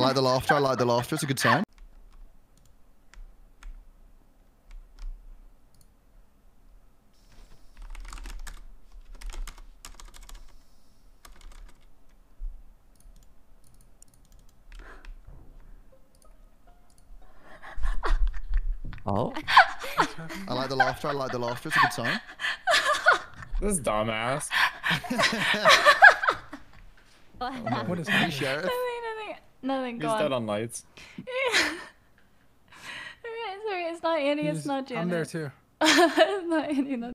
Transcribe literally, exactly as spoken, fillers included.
like the laughter. I like the laughter. It's a good sign. Oh. I like the laughter. I like the laughter. It's a good sign. This dumbass. What is Hey, Sheriff? Nothing, nothing, nothing. Go He's on. dead on lights. Sorry, it's not Annie. It's He's- not Janet. I'm there too. It's not Annie. Not